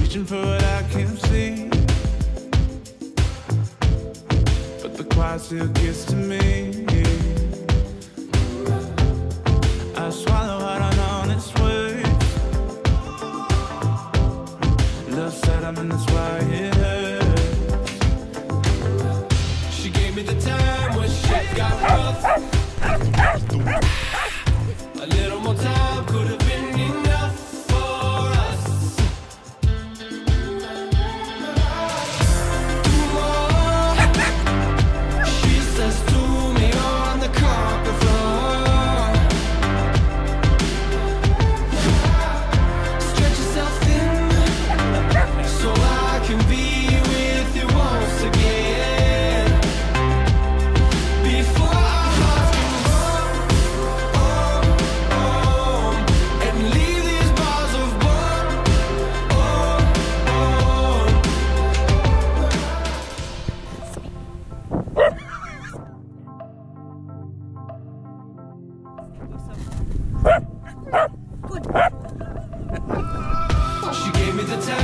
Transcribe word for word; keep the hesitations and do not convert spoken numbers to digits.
reaching for what I can see, but the quiet still gets to me. I swallow what I know it's worth. Love said I'm in, that's why it hurts. She gave me the time when shit got rough. A little more time could have been enough for us. Do more, she says to me on the carpet floor. Stretch yourself thin so I can be with you once again. Before our hearts can run, oh, oh, and leave these bars of blood, oh, oh. She gave me the time.